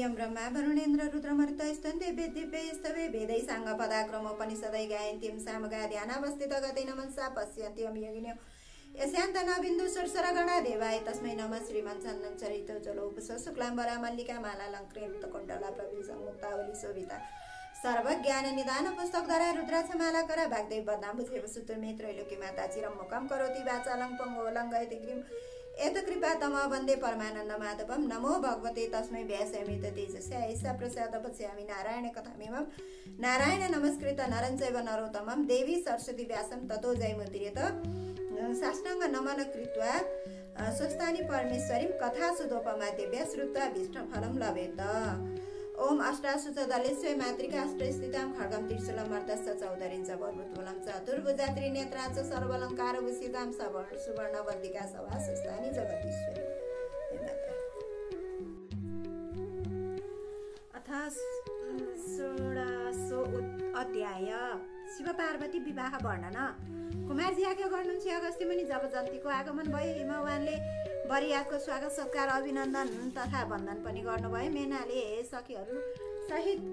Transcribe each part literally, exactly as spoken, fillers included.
यम ब्रह्मा वरुणेन्द्र रुद्रमरुत स्तन्ते वेद्दिव्यै स्तवे वेदै साङ्ग पदाक्रमोपनिषदै गायन्तीं सामगा ध्यानावस्थित गतेन मनसा पश्यन्त्यं योगिन्यो यस्यान्त नबिन्दु सुरसरगणा देवाय तस्मै नमः श्रीमन्सन्नं चरितो जलोपस शुक्लाम्बरा मल्लिका मालालङ्कृत कुण्डला प्रविशं मुक्तावली शोभिता सर्वज्ञान निदान पुस्तकधरा रुद्राक्ष माला करा भागदेव बदनाम्बुजेव सुतुर्मे त्रैलोक्य माता चिरं मुखं करोति वाचालं पङ्गोलङ्घयति ग्रीं एत कृपा तम वन्दे परमानन्द माधवं नमो भगवते तस्मै व्यासमित तेजस्या ईशा प्रसाद पश्यामि नारायण कथामिमं नारायण नमस्कृत नरं चैव नरोत्तमं देवी सरस्वती व्यासं ततो जयमुदीरयेत साष्टाङ्ग नमन कृत्वा स्वस्थानि परमेश्वरीं कथा सुदोपमादेव्या श्रुत्वा भीष्टफलं लभेत। ओम अष्टाशुचदलेश्वरी मातृका अष्टस्थितां खड्गं त्रिशूलं मर्दश्च चौधरीं च बर्भुत्वलं चतुर्भुजा त्रिनेत्रां च सर्वलङ्कारभूषितां सवर्ण सुवर्णवल्लिका सभासुस्थानि जगदीश्वरी। अथ षोडशो अध्याय शिव पार्वती विवाह वर्णन। कुमारजी आज्ञा गर्नुहुन्छ अगस्त्य मुनि। जब जन्तीको आगमन भयो हिमवानले बरियातको स्वागत सत्कार अभिनन्दन तथा वन्दन पनि गर्नुभयो। मेनाले सखीहरू सहित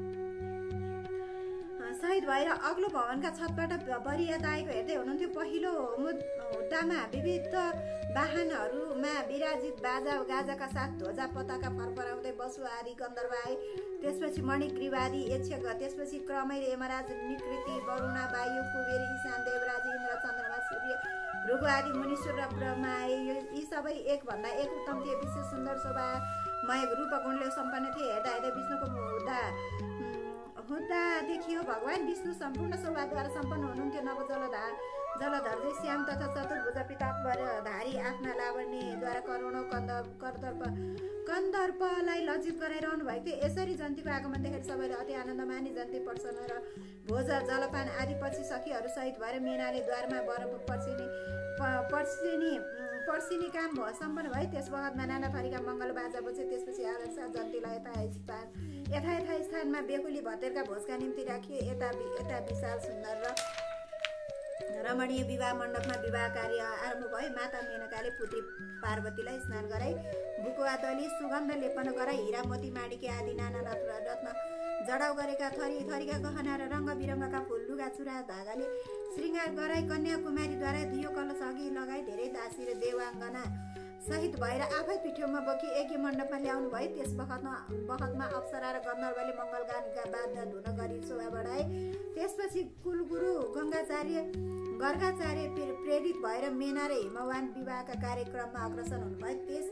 सहित भएर अग्लो भवनका छतबाट बरियात आएको हेर्दै हुनुहुन्थ्यो। पहिलो हुड्डामा विविध वाहनहरूमा विराजित बाजा गाजाका साथ ध्वजा पताका फरफराउँदै बसु आदि गन्धर्व आए। त्यसपछि मणिग्रीव आदि यक्ष, त्यसपछि क्रमै यमराज, निकृति, वरुणा, वायु, कुबेर, ईशान, देवराज, इन्द्र, चन्द्रमा, सूर्य, भृगु आदि मुनीश्वर र ब्रह्मा आए। यी सबै एक भन्दा एक उत्तम थिए। विशेष सुन्दर शोभामय रूप गुणले सम्पन्न थिए। हेर्दा हेर्दै विष्णुको हुँदा हुँदा देखियो भगवान विष्णु सम्पूर्ण शोभाद्वारा सम्पन्न हुनुहुन्थ्यो। नव जलधार जलधर श्याम तथा चतुर्भुज पीताम्बरधारी आफ्ना लावण्यद्वारा करोडौँ कन्द कर्दर्प कन्दर्पलाई लज्जित गराइरहनु भएको थियो। यसरी जन्तीको आगमन देखेर सबैले अति आनन्द माने जन्ती पर्सन र भोज जलपान आदि पछि सखीहरू सहित भएर मेनाले द्वारमा वर पर्सिने पर्सिने पर्सिने काम सम्पन्न भयो। त्यस बखतमा नाना थरीका मङ्गल बाजा बजे। त्यसपछि आरक्षा जन्तीलाई यथा स्थान यथा यथा स्थानमा बेकुली भतेरका भोजका निम्ति राखियो। यता यता विशाल सुन्दर र रमणीय विवाह मण्डपमा विवाह कार्य आरम्भ भयो। माता मेनकाले पुत्री पार्वतीलाई स्नान गराई बुकुवा दली सुगन्ध लेपन गराई हिरा मोती माणिके आदि नाना रत्न जडाउ गरेका थरी थरीका गहना र रङ्ग बिरङ्गका फुल लुगा चुरा धागाले श्रृङ्गार गराई कन्याकुमारीद्वारा दियो कलश अघि लगाई धेरै दासी र देवाङ्गना सहित भएर आफै पिठ्यौमा बोकी यज्ञ मण्डपमा ल्याउनु भयो। त्यस बखतमा बखतमा अप्सरा र गन्धर्वले मङ्गलगानका वाद्य धुन गरी शोभा बढाए। त्यसपछि कुलगुरु गङ्गाचार्य गर्गाचार्य प्रेरित भएर मेना र हिमवान विवाहका कार्यक्रममा अग्रसर हुनुभयो। त्यस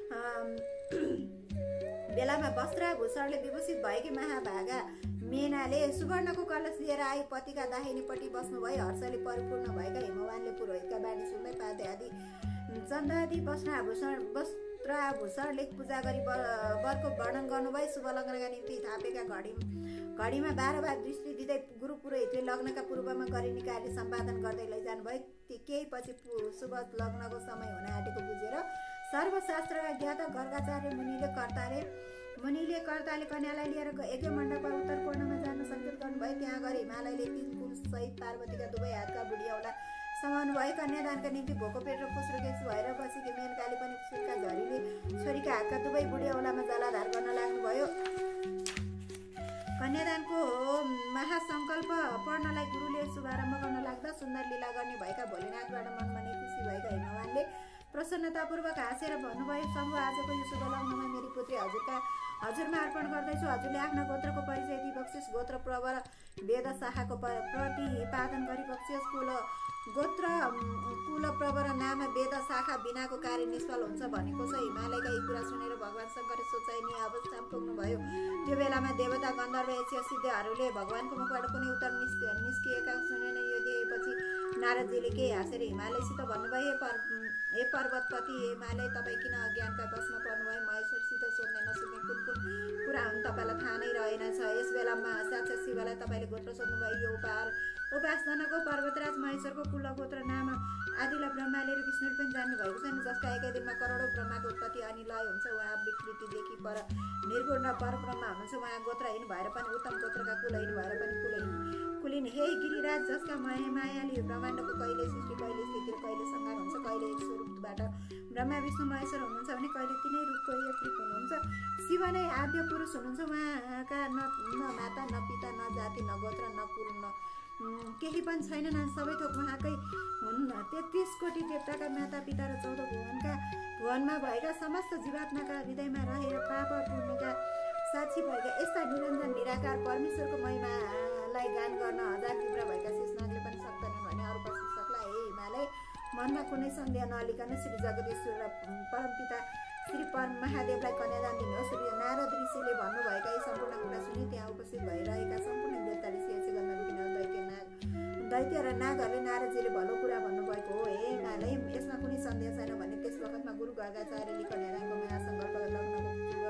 बेलामा वस्त्राभूषणले विभूषित भएकी महाभागा मेनाले सुवर्णको कलश लिएर आई पतिका दाहिनेपट्टि बस्नुभयो। हर्षले परिपूर्ण भएका हिमवानले पुरोहितका बाणी सुन्दै पाते आदि चन्दादि वस्त्राभूषण वस्त्राभूषणले पूजा गरी वरको वर्णन गर्नुभयो। शुभ लग्नका निम्ति थापेका घडी घडीमा बाह्र बार दृष्टि दिँदै गुरु पुरोहितले लग्नका पूर्वमा गरिने कार्य सम्पादन गर्दै लैजानुभयो। केही पछि शुभ लग्नको समय हुन आँटेको बुझेर सर्वशास्त्रका ज्ञात गर्गाचार्य मुनिले कर्ताले मुनिले कर्ताले कन्यालाई लिएर यज्ञ मण्डपमा उत्तर कोणमा जान सङ्केत गर्नुभयो। त्यहाँ गएर हिमालयले तीन पुरुष सहित पार्वतीका दुवै हातका बुढियाउला समाउनु भयो। कन्यादानका निम्ति भोको पेट र फुस्रोकेस भएर बसेकी मेनकाले पनि सुनका झरीले छोरीका हातका दुवै बुढियाउलामा जलाधार गर्न लाग्नुभयो। कन्यादानको महासङ्कल्प पढ्नलाई गुरुले शुभारम्भ गर्न लाग्दा सुन्दर लीला गर्ने भएका भोलेनाथबाट मनमनै खुसी भएका हिमवानले प्रसन्नतापूर्वक हाँसेर भन्नुभयो, शम्भु आजको यो शुभ लग्नमा मेरी पुत्री हजुरका हजुरमा अर्पण गर्दैछु। हजुरले आफ्ना गोत्रको परिचय दिइबक्सियोस्। गोत्र प्रवर वेद शाखाको प्रतिपादन गरिबक्सियोस्। कुल गोत्र कुल प्रवर नाम वेद शाखा बिनाको कार्य निष्फल हुन्छ भनेको छ। हिमालयका यी कुरा सुनेर भगवान शङ्करले सोचाइने अवस्थामा पुग्नुभयो। त्यो बेलामा देवता गन्धर्व यक्ष सिद्धहरूले भगवानको मुखबाट कुनै उत्तर निस्किएका सुनेन। यो देखेपछि नारदजीले केही हाँसेर हिमालयसित भन्नुभयो, हे पर हे पर्वतपति, हे हिमालय, तपाईँ किन अज्ञानका वशमा पर्नुभयो? महेश्वरसित सोध्ने नसोध्ने कुन कुन कुरा हुन् तपाईँलाई थाहा नै रहेनछ। यस बेलामा साक्षात् शिवलाई तपाईँले गोत्र सोध्नुभयो। यो उपहार उपासनाको पर्वतराज महेश्वरको कुल गोत्र नाम आदिलाई ब्रह्माले र विष्णुले पनि जान्नु भएको छैन, जसका एकै दिनमा करोडौँ ब्रह्माको उत्पत्ति अनि लय हुन्छ। उहाँ विकृतिदेखि पर निर्गुण र परब्रह्म हुनुहुन्छ। उहाँ गोत्रहीन भएर पनि उत्तम गोत्रका कुलहीन भएर पनि कुलहीन कुलीन भनिन्, हे गिरिराज, जसका माया मायाले ब्रह्माण्डको कहिले सृष्टि, कहिले स्थिति र कहिले संहार हुन्छ, कहिले एक स्वरूपबाट ब्रह्मा विष्णु महेश्वर हुनुहुन्छ भने कहिले तिनै रूपको एक रूप हुनुहुन्छ। शिव नै आद्य पुरुष हुनुहुन्छ। उहाँका न न माता न पिता न जाति न गोत्र न कुल न केही पनि छैनन्, सबै थोक उहाँकै हुन्। तेत्तिस कोटी देवताका माता पिता र चौध भुवनका भुवनमा भएका समस्त जीवात्माका हृदयमा रहेर पाप पुण्यका साक्षी भएका यस्ता निरञ्जन निराकार परमेश्वरको महिमालाई गान गर्न हजार तीव्र भएका शेषनागले पनि सक्दैनन् भने अरू कसले सक्ला। हे हिमालय, मनमा कुनै सन्देह नलिकन श्री जगदीश्वर र परमपिता श्री परम महादेवलाई कन्यादान दिनुहोस्। नारद ऋषिले भन्नुभएका यी सम्पूर्ण कुरा सुनि त्यहाँ उपस्थित भइरहेका सम्पूर्ण देवता ऋषि दैत्य नाग दैत्य र नागहरूले नारदजीले भलो कुरा भन्नुभएको हो। हे हिमालय, यसमा कुनै सन्देह छैन भने त्यस वखतमा गुरु गर्गाचार्यले कन्यादानको महासङ्कल्प लग्नको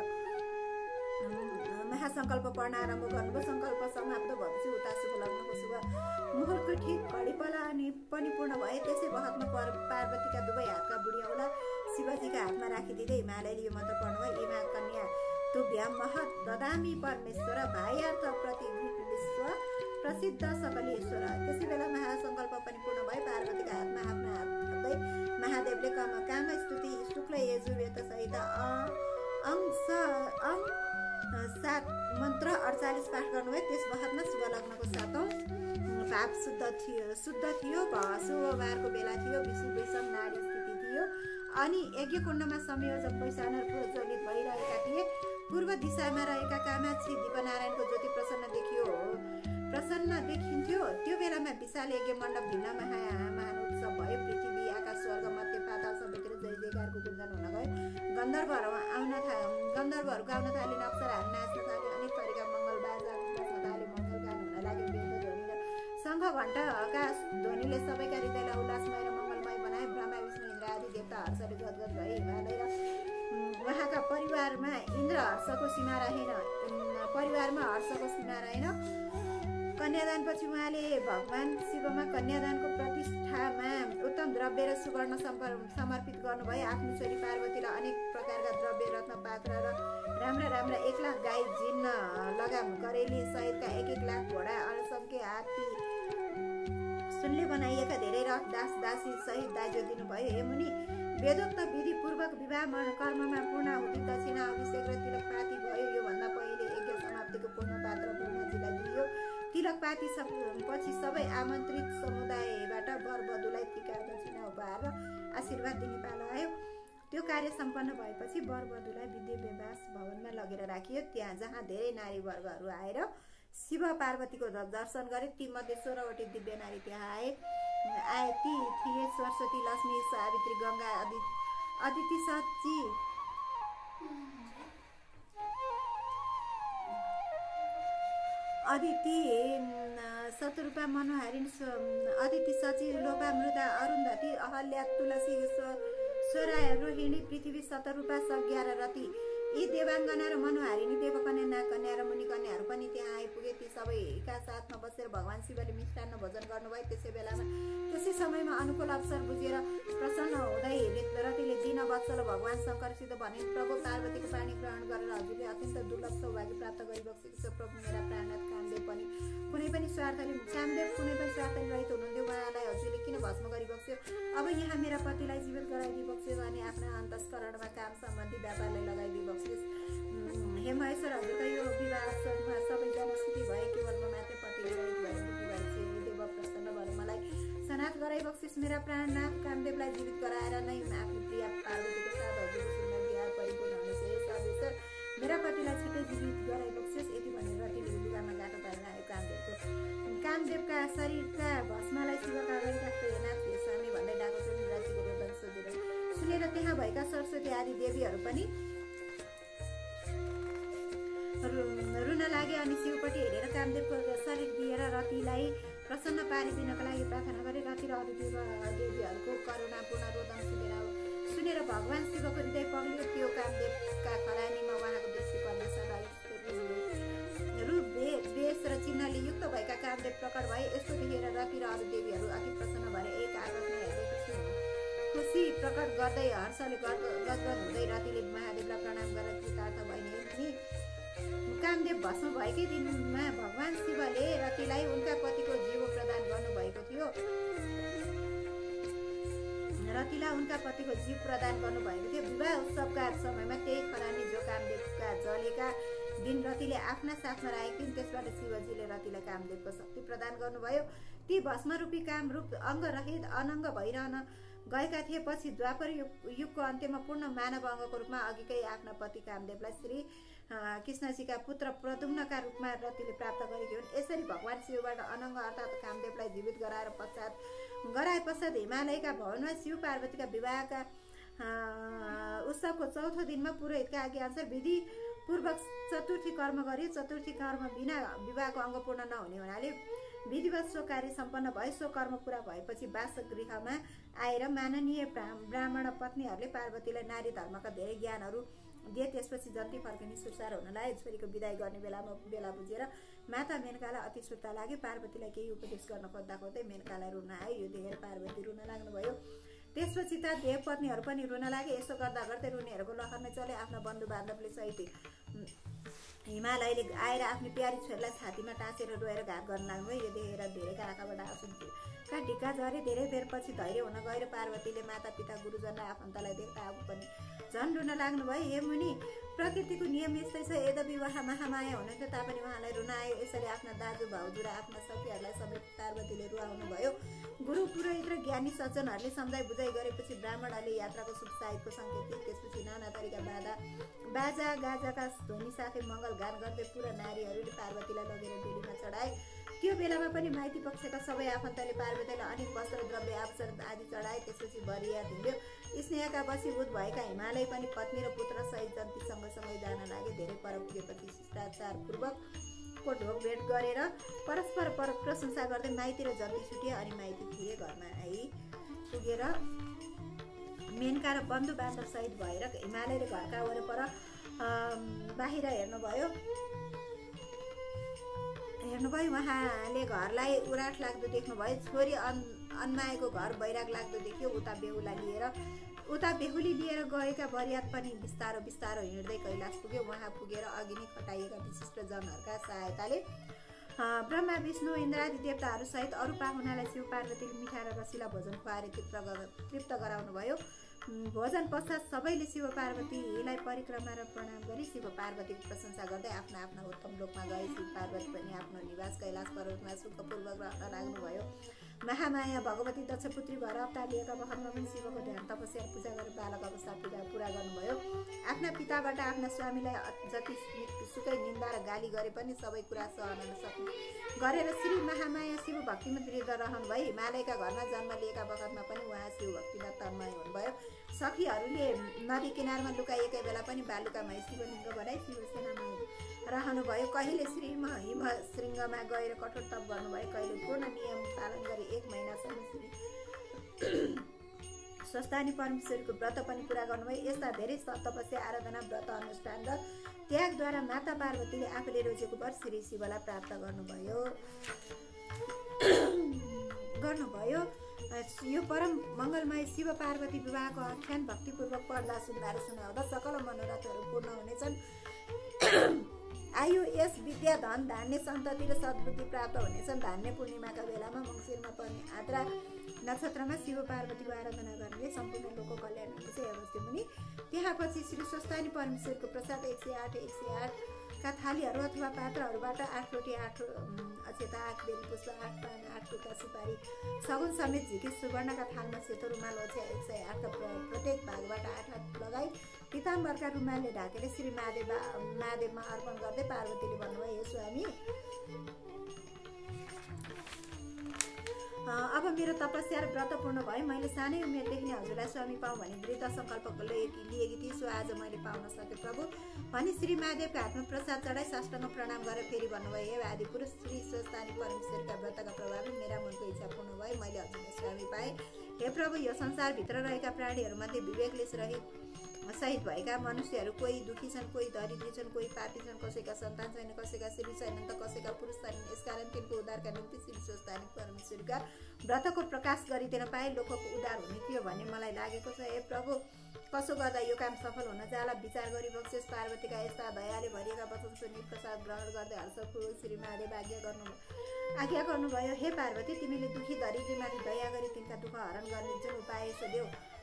महासङ्कल्प पढ्न आरम्भ गर्नुभयो। सङ्कल्प समाप्त भएपछि उता शुभ लग्नको शुभ मुहुर्त ठिक घडीपला अनि पनि पूर्ण भए। त्यसै बखतमा पर पार्वतीका दुवै हातका बुढी औँला शिवजीका हातमा राखिदिँदै हिमालयले यो मन्त्र पढ्नुभयो। इमा कन्या तुभ्याम महत ददामी परमेश्वर भायार्थ प्रति विश्व प्रसिद्ध सकलेश्वर। त्यसै बेला महासङ्कल्प पनि पूर्ण भए। पार्वतीका हातमा आफ्नो हात हाल्दै महादेवले काम काम स्तुति शुक्ल यजुर्वेद सहित अंश अङ सात मन्त्र अडचालिस पाठ गर्नुभयो। त्यस बखतमा शुभ लग्नको सातौँ भाव शुद्ध थियो शुद्ध थियो शुभबारको बेला थियो। विषु वैषम नारी स्थिति थियो अनि यज्ञकुण्डमा संयोजक वैशानर प्रज्वलित भइरहेका थिए। पूर्व दिशामा रहेका कामाक्षी दिपनारायणको ज्योति प्रसन्न देखियो प्रसन्न देखिन्थ्यो। त्यो बेलामा विशाल यज्ञ मण्डप भिन्न महा महान उत्सव भयो। पृथ्वी आकाश स्वर्ग मध्य पाताल सबैतिर जय जयकारको गुन्जन हुन गयो। गन्धर्वहरू आउन थाले गन्धर्वहरू गाउन थाले, अप्सराहरू नाच्न थाले, अनेक थरीका मङ्गल बाजा बज्न थाले, मङ्गल गान हुन लाग्यो। वेद ध्वनि र शङ्ख घण्टका ध्वनिले सबैका हृदयलाई उल्लासमय र मङ्गलमय बनाए। ब्रह्मा विष्णु इन्द्र आदि देवता हर्षले गदगद भए। हिमालय र उहाँका परिवारमा इन्द्र हर्षको सीमा रहेन परिवारमा हर्षको सीमा रहेन। कन्यादानपछि उहाँले भगवान शिवमा कन्यादानको प्रतिष्ठामा उत्तम द्रव्य र सुवर्ण समर्पित गर्नुभयो। आफ्नो छोरी पार्वतीलाई अनेक प्रकारका द्रव्य रत्न पात्र र राम्रा राम्रा एक लाख गाई जिन्न लगाम करेली सहितका एक एक लाख घोडा असङ्ख्य हात्ती सुनले बनाइएका धेरै रथ दास दासी सहित दाज्यो दिनुभयो। हे मुनि, वेदोक्त विधिपूर्वक विवाह कर्ममा पूर्णाहुति दक्षिणा अभिषेक र तिलक पाती भयो। योभन्दा पहिले यज्ञ समाप्तिको पूर्ण पात्र ब्रह्माजीलाई दिइयो। तिलक पाती पछि सबै आमन्त्रित समुदायबाट वर वधुलाई टीका दक्षिणा उपहार र आशीर्वाद दिने पालो आयो। त्यो कार्य सम्पन्न भएपछि वर वधुलाई विद्याभ्यास भवनमा लगेर राखियो। त्यहाँ जहाँ धेरै नारी वर्गहरू आएर शिव पार्वतीको दर्शन गरे। तीमध्ये सोह्रवटी दिव्य नारी त्यहाँ आए आए ती थिए सरस्वती, लक्ष्मी, सावित्री, गङ्गा, अदि अदिति सची अदिति शतरूपा, मनोहारिणी, अदिति सची, लोपामृता, अरुन्धती, अहल्या, तुलसी, स्वराय, रोहिणी, पृथ्वी, शतरूपा, सज्ञा र रति। यी देवाङ्गना र मनोहारिणी देवकन्या नागकन्या र मुनिकन्याहरू पनि त्यहाँ आइपुगे। ती सबैका साथमा बसेर भगवान शिवले मिष्टान्न भोजन गर्नुभयो। त्यसै बेलामा त्यसै समयमा अनुकूल अवसर बुझेर प्रसन्न हुँदै रतिले दिन वत्सल भगवान शङ्करसित भने, प्रभु पार्वतीको पानी ग्रहण गरेर हजुरले अत्यन्त दुर्लभ सौभाग्य प्राप्त गरिबक्सेको छ। प्रभु मेरा प्राणनाथ कामदेव पनि कुनै पनि स्वार्थले कामदेव कुनै पनि स्वार्थले रहित हुनुहुन्थ्यो। उहाँलाई हजुरले किन भस्म गरिबक्स्यो? अब यहाँ मेरा पतिलाई जीवित गराइदिबक्स्यो अनि आफ्ना अन्तस्करणमा काम सम्बन्धी व्यापारलाई लगाइदिबक्स्यो। हे महेश्वर, हजुरका यो विवाहमा सबैजना सुखी भए। केवल म मात्रै पतिले रहित भएर दुखी भएपछि देव प्रसन्न भएर मलाई सनाथ गराइबक्सिस। मेरा प्राणनाथ कामदेवलाई जीवित गराएर नै आफ्नो प्रिय पार्वतीको साथ हजुरको सुन्दर विवाह परिपूर्ण हुनेछ। हे सर्वेश्वर, मेरा पतिलाई छिटो जीवित गराइबक्सिस। यति भनेर रतिले लुगामा गाँठो पारेर आयो कामदेवको कामदेवका शरीरका भस्मलाई शिवका अगाडि राख्दै नाथ हे स्वामी भन्दै डाको चोरी रातिको रोदन सोधेर सुनेर त्यहाँ भएका सरस्वती आदि देवीहरू पनि रुन लागे अनि शिवपट्टि हेरेर कामदेवको शरीर दिएर रतिलाई प्रसन्न पारिदिनको लागि प्रार्थना गरे। रति र अरू देवीहरूको करुणापूर्ण रोदन सुनेर सुनेर भगवान शिवको हृदय पग्लियो। त्यो कामदेवका खरानीमा उहाँको दृष्टि पर्ने सदा रूप वेश र चिन्हले युक्त भएका कामदेव प्रकट भए। यस्तो देखेर रति र अरू देवीहरू अति प्रसन्न भएर एक आकाशमा हेर्दै खुसी खुसी प्रकट गर्दै हर्षले गदगद हुँदै रतिले महादेवलाई प्रणाम गरेर कृतार्थ भइने। कामदेव भस्म भएकै दिनमा भगवान शिवले रतिलाई उनका पतिको उनका पतिको जीव प्रदान गर्नुभएको थियो। विवाह उत्सवका समयमा त्यही खरानी जो कामदेवका जलेका दिन रतिले आफ्ना साथमा राखेकी थिइन्, त्यसबाट शिवजीले रतिलाई कामदेवको शक्ति प्रदान गर्नुभयो। ती भस्मरूपी कामरूप अङ्गरहित अनङ्ग भइरहन गएका थिए। पछि द्वापर युगको अन्त्यमा पूर्ण मानव अङ्गको रूपमा अघिकै आफ्ना पति कामदेवलाई श्री कृष्णजीका पुत्र प्रद्युम्नका रूपमा रतिले प्राप्त गरेकी हुन्। यसरी भगवान शिवबाट अनङ्ग अर्थात् कामदेवलाई जीवित गराएर पश्चात गराए पश्चात हिमालयका भवनमा शिव पार्वतीका विवाहका उत्सवको चौथो दिनमा पुरोहितका आज्ञाअनुसार विधि पूर्वक चतुर्थी कर्म गरियो। चतुर्थी कर्म बिना विवाहको अङ्ग पूर्ण नहुने हुनाले विधिवत सो कार्य सम्पन्न भए। सो कर्म पूरा भएपछि वासगृहमा आएर माननीय ब्राह्मण पत्नीहरूले पार्वतीलाई नारी धर्मका धेरै ज्ञानहरू दिए। त्यसपछि जन्ती फर्किने सुसार हुन लाग्यो। छोरीको विदाई गर्ने बेलामा बेला बुझेर माता मेनकालाई अति सुर्ता लाग्यो। पार्वतीलाई केही उपदेश गर्न खोज्दा खोज्दै मेनकालाई रुन आयो। यो देखेर पार्वती रुन लाग्नुभयो। त्यसपछि त देव पत्नीहरू पनि रुन लागे। यसो गर्दा गर्दै रुनेहरूको लहर नै चले। आफ्ना बन्धु बान्धवले सहित हिमालयले आएर आफ्नो प्यारी छोरीलाई छातीमा टाँसेर रोएर घात गर्न लाग्नुभयो। यो देखेर धेरैका आँखाबाट आँसुका ढिक्का झरे। धेरै बेरपछि धैर्य हुन गएर पार्वतीले माता पिता गुरुजनलाई आफन्तलाई देख्दा आफू पनि झन् रुन लाग्नुभयो। हे मुनि, प्रकृतिको नियम यस्तै छ। यद्यपि उहाँ महामाया हुनुहुन्थ्यो तापनि उहाँलाई रुन आयो। यसरी आफ्ना दाजु भाउजू र आफ्ना सखीहरूलाई समेत पार्वतीले रुवाउनु भयो। गुरु पुरोहित र ज्ञानी सज्जनहरूले सम्झाइ बुझाइ गरेपछि ब्राह्मणहरूले यात्राको शुभ साहितको सङ्केत दिए। त्यसपछि नाना थरीका बाधा बाजा गाजाका ध्वनि साथै मङ्गल गान गर्दै पुरा नारीहरूले पार्वतीलाई लगेर बेलीमा चढाए। त्यो बेलामा पनि माइती पक्षका सबै आफन्तले पार्वतीलाई अनेक वस्त्र द्रव्य आभूषण आदि चढाए। त्यसपछि बरियात हिँड्यो। स्नेहका वशीभूत भएका हिमालय पनि पत्नी र पुत्र सहित जन्ती सँगसँगै जान लागे। धेरै पर पुगेपछि शिष्टाचार पूर्वक को ढोक भेट गरेर परस्पर पर प्रशंसा गर्दै माइती र जन्ती छुटे। अनि माइती पुगे घरमा आई पुगेर मेनका र बन्धु बान्धव सहित भएर हिमालयले घरका वरपर बाहिर हेर्नुभयो हेर्नुभयो उहाँले घरलाई उराठ लाग्दो देख्नुभयो। छोरी अन अन्माएको घर बैराग लाग्दो देखियो। उता बेहुला लिएर उता बेहुली लिएर गएका बरियात पनि बिस्तारो बिस्तारो हिँड्दै कैलाश पुग्यो। उहाँ पुगेर अघि नै खटाइएका विशिष्ट जनहरूका सहायताले ब्रह्मा विष्णु इन्द्रादि देवताहरू सहित अरू पाहुनालाई शिव पार्वतीले मिठा र रसिला भोजन खुवाएर तृप्त तृप्त गराउनुभयो। भोजन पश्चात सबैले शिव पार्वतीलाई परिक्रमा र प्रणाम गरी शिव पार्वतीको प्रशंसा गर्दै आफ्ना आफ्ना उत्तम लोकमा गए। शिव पार्वती पनि आफ्नो निवास कैलाश पर्वतमा सुखपूर्वक रहन लाग्नुभयो। महामाया भगवती दक्षपुत्री भएर अवतार लिएका बखतमा पनि शिवको ध्यान तपस्या पूजा गरेर बालक अवस्था पूजा पुरा गर्नुभयो। आफ्ना पिताबाट आफ्ना स्वामीलाई जति सुकै निन्दा र गाली गरे पनि सबै कुरा सहन सक्नु गरेर श्री महामाया शिव भक्तिमा दृढ रहनुभयो। हिमालयका घरमा जन्म लिएका बखतमा पनि उहाँ शिव भक्तिमा तन्मय हुनुभयो। सखीहरूले नदी किनारमा लुकाइएकै बेला पनि बालुकामा शिवलिङ्ग बनाई शिवसेनामा रहनुभयो। कहिले श्री हिम श्रृङ्गमा गएर कठोर तप गर्नुभयो। कहिले पूर्ण नियम पालन गरी एक महिनासम्म श्री स्वस्थानी परमेश्वरीको व्रत पनि पुरा गर्नुभयो। यस्ता धेरै तपस्या आराधना व्रत अनुष्ठान र त्यागद्वारा माता पार्वतीले आफूले रोजेको वर श्री शिवलाई प्राप्त गर्नुभयो गर्नुभयो यो परम मङ्गलमय शिव पार्वती विवाहको आख्यान भक्तिपूर्वक पढ्दा सुन्दा र सुनाउँदा सकल मनोरथहरू पूर्ण हुनेछन्। आयु यस विद्या धन धान्य सन्तति र सद्बुद्धि प्राप्त हुनेछन्। धान्य पूर्णिमाका बेलामा मङ्सिरमा पर्ने आद्रा नक्षत्रमा शिव पार्वतीको आराधना गर्ने सम्पूर्ण लोकको कल्याण हुनेछ। अवस्था मुनि त्यहाँ पछि श्री स्वस्थानी परमेश्वरको प्रसाद एक सय आठ एक सय आठका थालीहरू अथवा पात्रहरूबाट आठ रोटी आठ अक्षता आठ बेली पुष्प आठ पान आठ टुक्रा सुपारी सगुन समेत झिकी सुवर्णका थालमा सेतो रुमाल ओछ्या एक सय आठका प्रत्येक भागबाट आठ आठ लगाई पिताम्बरका रुमालले ढाकेर श्री महादेव महादेवमा अर्पण गर्दै पार्वतीले भन्नुभयो, हे स्वामी, अब मेरो तपस्या र व्रत पूर्ण भयो। मैले सानै उमेरदेखि नै हजुरलाई स्वामी पाऊँ भनी दृढ सङ्कल्प लिएकी थिएँ। सो आज मैले पाउन सकेँ प्रभु भनी श्री महादेवका हातमा प्रसाद चढाई साष्टाङ्ग प्रणाम गरेर फेरि भन्नुभयो, हे आदि पुरुष श्री स्वस्थानी परमेश्वरका व्रतका प्रभावले मेरा मनको इच्छा पूर्ण भयो। मैले हजुरलाई स्वामी पाएँ। हे प्रभु, यो संसारभित्र रहेका प्राणीहरूमध्ये विवेकले रहित सहित भएका मनुष्यहरू कोही दुखी छन्, कोही दरिद्री छन्, कोही पापी छन्, कसैका सन्तान छैन, कसैका श्री छैनन् त कसैका पुरुष छैनन्। यसकारण तिनको उद्धारका निम्ति श्री स्वस्थानी परमेश्वरका व्रतको प्रकाश गरिदिन पाए लोकको उद्धार हुने थियो भन्ने मलाई लागेको छ। हे प्रभु, कसो गर्दा यो काम सफल हुन जाला विचार गरी बक्सेस। पार्वतीका यस्ता दयाले भरिएका वचन सुनि प्रसाद ग्रहण गर्दै हर्षपूर्वक श्री महादेव आज्ञा गर्नु आज्ञा गर्नुभयो, हे पार्वती, तिमीले दुखी दरिद्रीमाथि दया गरी तिनका दुःख हरण गर्ने जुन उपाय सो देऊ।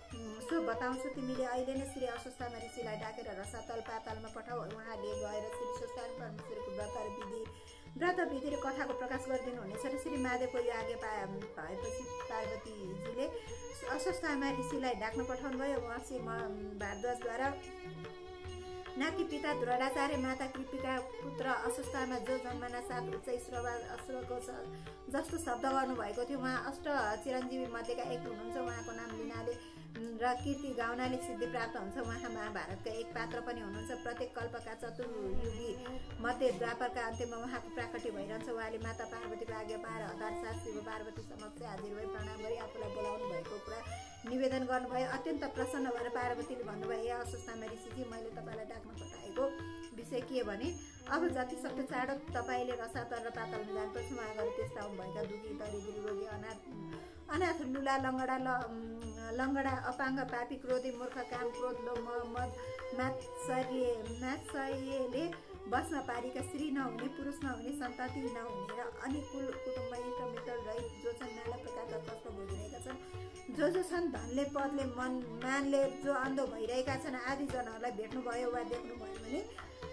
सो बताउँछु तिमीले अहिले नै श्री अस्वस्थमा ऋषिलाई डाकेर रसातल पातालमा पठाऊ। उहाँले गएर श्री स्वस्थानी परमेश्वरीको व्रत र विधि व्रत विधि र कथाको प्रकाश गरिदिनु हुनेछ र श्री महादेवको यो आज्ञा पाए भएपछि पार्वतीजीले अस्वस्थमा ऋषिलाई डाक्न पठाउनु भयो। उहाँ श्री भारद्वाजद्वारा नाकी पिता द्रोणाचार्य माता कृपिका पुत्र अस्वस्थमा जो जन्मना साथ उच्च ईश्वरवा अश्वको जस्तो शब्द गर्नुभएको थियो। उहाँ अष्ट चिरञ्जीवी मध्येका एक हुनुहुन्छ। उहाँको नाम लिनाले र कीर्ति गाउनाले सिद्धि प्राप्त हुन्छ। उहाँ महाभारतका एक पात्र पनि हुनुहुन्छ। प्रत्येक कल्पका चतुर्युगी मध्ये द्वापरका अन्त्यमा उहाँको प्राकट्य भइरहन्छ। उहाँले माता पार्वतीको आज्ञा पाएर हतार साथ शिव पार्वती समक्ष हाजिर भई प्रणाम गरी आफूलाई बोलाउनु भएको कुरा निवेदन गर्नुभयो। अत्यन्त प्रसन्न भएर पार्वतीले भन्नुभयो, या अस्वस्थमा ऋषिजी, मैले तपाईँलाई डाक्न पठाएको विषय के भने अब जति सक्दो चाँडो तपाईँले रसातल र पातलमा जानुपर्छ। उहाँ गएर त्यस ठाउँमा भएका दुखी दरिद्री रोगी अनाथ अनाथ लुला लङ्गडा लङ्गडा अपाङ्ग पापी क्रोधी मूर्ख काम क्रोध लोभ मद मात्सर्य मात्सर्यले बस्न पारेका स्त्री नहुने पुरुष नहुने सन्तति नहुने र अनुकूल कुटुम्ब इष्ट मित्र रहित जो छन् नाना प्रकारका कष्ट भोगिरहेका छन्, जो जो छन् धनले पदले मन मानले जो अन्धो भइरहेका छन् आदि जनहरूलाई भेट्नुभयो वा देख्नुभयो भने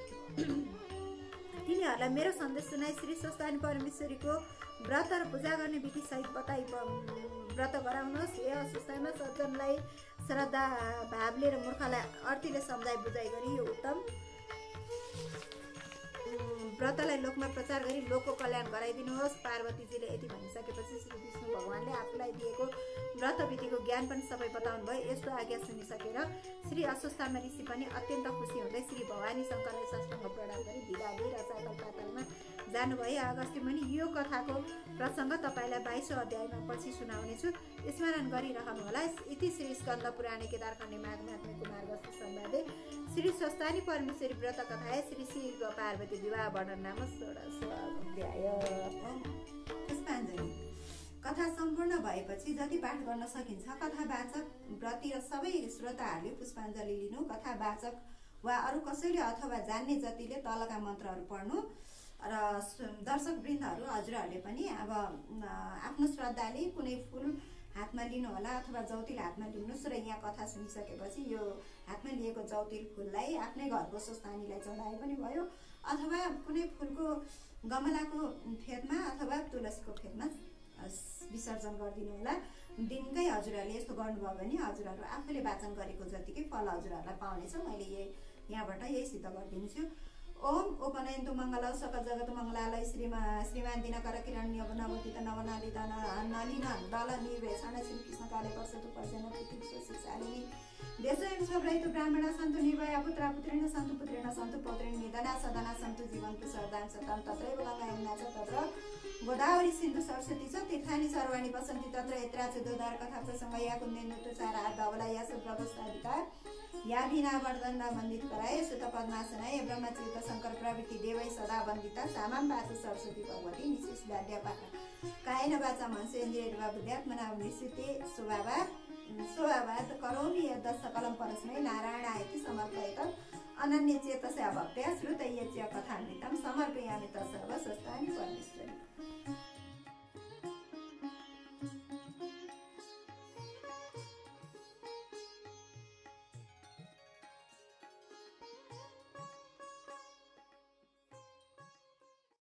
तिनीहरूलाई मेरो सन्देश सुनाई श्री स्वस्थानी परमेश्वरीको व्रत र पूजा गर्ने विधि सहित बताई व्रत गराउनुहोस्। हे अस्वस्थमा सज्जनलाई श्रद्धा भावले र मूर्खलाई अर्थीले सम्झाइ बुझाइ गरी यो उत्तम व्रतलाई लोकमा प्रचार गरी लोकको कल्याण गराइदिनुहोस्। पार्वतीजीले यति भनिसकेपछि श्री विष्णु भगवानले आफूलाई दिएको व्रत विधिको ज्ञान पनि सबै बताउनु भयो। यस्तो आज्ञा सुनिसकेर श्री अस्वस्थमा ऋषि पनि अत्यन्त खुसी हुँदै श्री भवानी शङ्करलाई साष्टाङ्ग प्रणाम गरी बिदा लिई रसातल पातालमा जानुभयो। अगस्त्य मुनि यो कथाको प्रसङ्ग तपाईँलाई बाइसौँ अध्यायमा पछि सुनाउनेछु, स्मरण गरिरहनुहोला। इति श्री स्कन्द पुराणे केदारखण्डे माघमात्मे कुमारवस्तु संवादे श्री स्वस्थानी परमेश्वरी व्रत कथाए श्री शिव पार्वती विवाह वर्णन नाम षोडश अध्याय। पुष्पाञ्जली। कथा सम्पूर्ण भएपछि जति पाठ गर्न सकिन्छ कथावाचक व्रती र सबै श्रोताहरूले पुष्पाञ्जली लिनु। कथावाचक वा अरू कसैले अथवा जान्ने जतिले तलका मन्त्रहरू पढ्नु र दर्शक वृन्दहरू हजुरहरूले पनि अब आफ्नो श्रद्धाले कुनै फुल हातमा लिनुहोला अथवा जौतिल हातमा लिनुहोस् र यहाँ कथा सुनिसकेपछि यो हातमा लिएको जौतिल फुललाई आफ्नै घरको स्वस्थानीलाई चढाए पनि भयो अथवा कुनै फुलको गमलाको फेदमा अथवा तुलसीको फेदमा विसर्जन गरिदिनु होला। दिनकै हजुरहरूले यस्तो गर्नुभयो भने हजुरहरू आफूले वाचन गरेको जतिकै फल हजुरहरूलाई पाउनेछ। मैले यही यहाँबाट यही सिद्ध गरिदिन्छु। ओम उपनयन्तु मङ्गलौ सकल जगत मङ्गलालय श्रीमा श्रीमान दिनकर किरण्य नवतीत नवनालिदन नलिन दल निवेशण श्री कृष्ण काले पर्सतु पर्जन पृथ्वी स्वशिशालिनी देशयं स्वब्रहितु ब्राह्मण सन्तु निर्भया पुत्रा पुत्रेण सन्तु पुत्रेण सन्तु पौत्रेण निधना सदना सन्तु जीवन्तु सरदान सतम तत्रैव गङ्गा यमुना च तत्र गोदावरी सिन्धु सरस्वती च तीर्थानि सर्वाणि वसन्ति तत्र यत्रा च दोधार कथा प्रसङ्ग या कुन्देन्दु चार हात धवला या सुप्रभस्ताधिकार या भिना वर्धन वन्दित कराए सुत पद्मासनाय ब्रह्मचित शङ्कर प्रवृत्ति देवै सदा वन्दिता सामाम पातु सरस्वती भगवती निशेष दाड्यापाठ कायेन वाचा मनसेन्द्रियैर्वा बुद्ध्यात्मना निश्चिते स्वभावात् स्वभावात् करोमि यद् सकलं परस्मै नारायणायति समर्पयेत् अनन्य चेतसा भक्त्या श्रुतय्य च कथामृतं समर्पयामि तत्सर्व स्वस्थानि